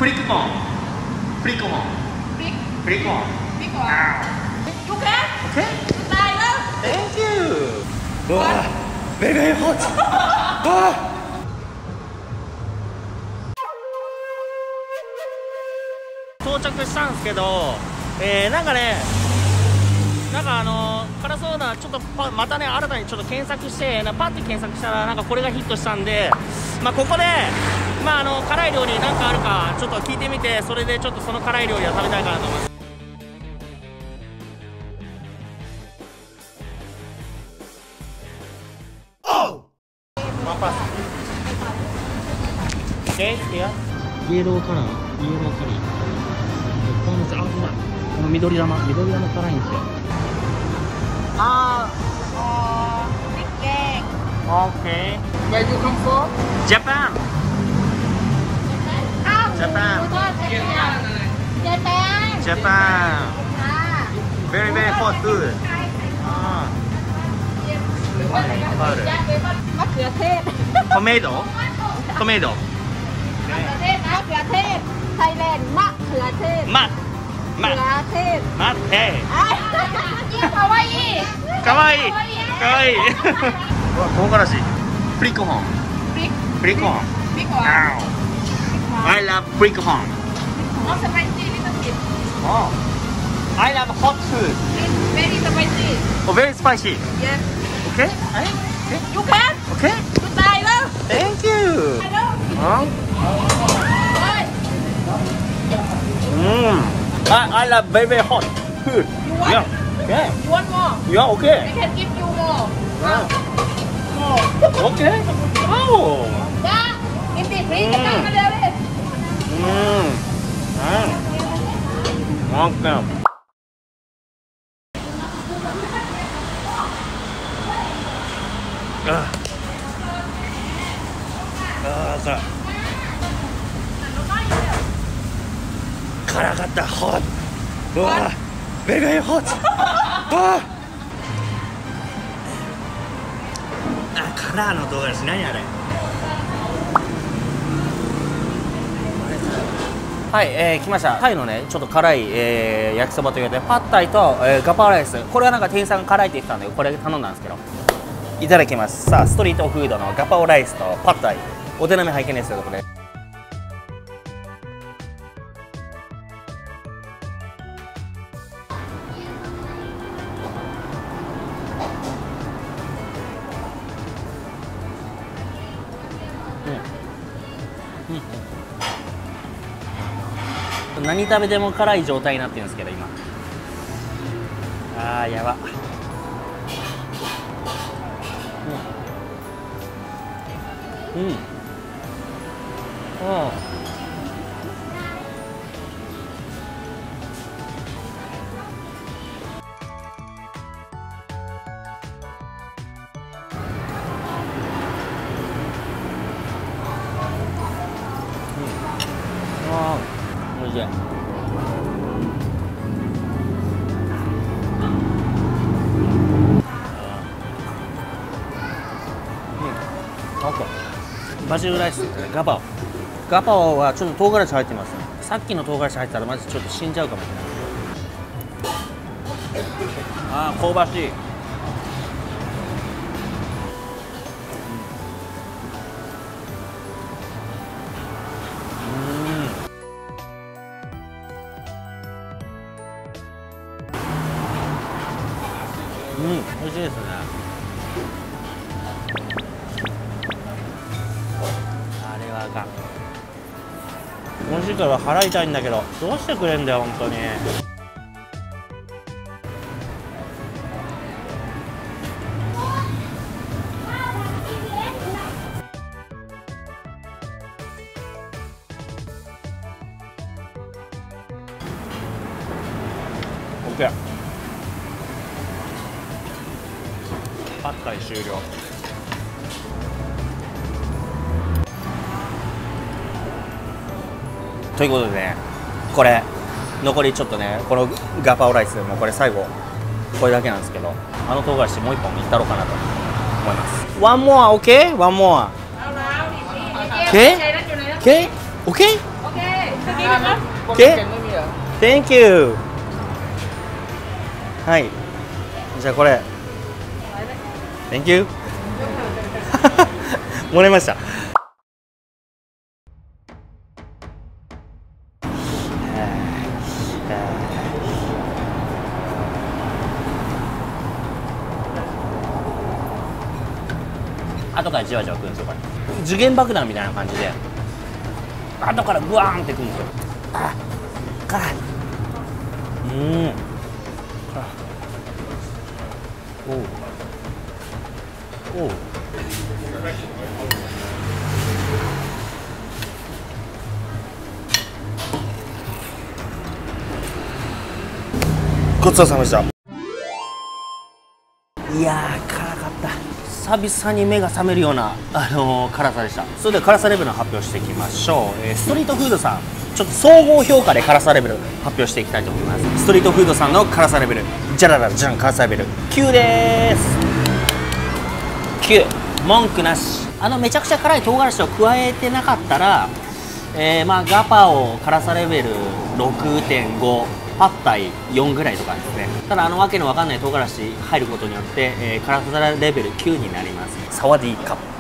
プリクコンプリコンプリコン You can? Okay? Style đó. Thank you. Wow, very very hot. Wow. 到着したんですけど、なんかね、辛そうなちょっとまたね新たにちょっと検索してパッて検索したらなんかこれがヒットしたんで、ここで辛い料理なんかあるかちょっと聞いてみて、それでちょっとその辛い料理は食べたいかなと思います。Okay, yeah. イエローカラー、イエローカリー。このこの緑玉辛いんですよ。 Big gang. Okay. Where you come from? Japan. Japan. Japan. Japan. Very very hot food. Mắc cửa thết. Tomato. Tomato. Mắc cửa thết. Thailand mắc cửa thết. Mat. Mat. Cửa thết. Mat. Hey. Kawaii. Kawaii. Kawaii. 唐辛子。プリコホン。プリコホン。 Big one. I love プリコホン。 Not spicy, little bit. Oh. I love hot food. Very spicy. Oh, very spicy. Yes. Okay? You can? Okay? You style đó. Thank you. I love very very hot food. You want? Yeah. Okay. You want more? Yeah, okay. I can give you more. Okay. Oh. Yeah. Give me free. Cái này nó đều đi. Okay. 辛かった。ホット。うわ、ベリベリホット。カラーの唐辛子何あれ。はい、来ました。タイのねちょっと辛い、焼きそばということでパッタイと、ガパオライス。これはなんか店員さんが辛いって言ってたんでこれ頼んだんですけど、いただきます。さあストリートフードのガパオライスとパッタイ、お手並み拝見ですよこれ。何食べても辛い状態になってるんですけど今。やば。おいしい。バジルライス、ガパオ。ガパオはちょっと唐辛子入ってますね。さっきの唐辛子入ってたらマジちょっと死んじゃうかもしれない。香ばしい。美味しいですね。あれはあかん。美味しいから払いたいんだけどどうしてくれんだよ本当に。OK。パッタイ終了。ということでね、これ残りちょっとね、このガパオライスもうこれ最後これだけなんですけど、あの唐辛子もう一本いったろうかなと思います。One more, okay? One more. Okay? Okay? Okay? OK? Thank you. はい。じゃあこれ。Thank you. もらいました。後からじわじわくるんですよこれ。受験爆弾みたいな感じで後からグワーンってくるんですよ。あ辛い。おうおう。ごちそうさまでした。いやー辛かった。久々に目が覚めるような、辛さでした。それでは辛さレベルの発表していきましょう。ストリートフードさん、ちょっと総合評価で辛さレベル発表していきたいと思います。ストリートフードさんの辛さレベル、じゃららじゃん、辛さレベル9でーす。9、文句なし。めちゃくちゃ辛い唐辛子を加えてなかったら、まあガパオ辛さレベル 6.5、パッタイ4ぐらいとかですね。ただわけのわかんない唐辛子入ることによって、辛さレベル9になります。サワディーカップ。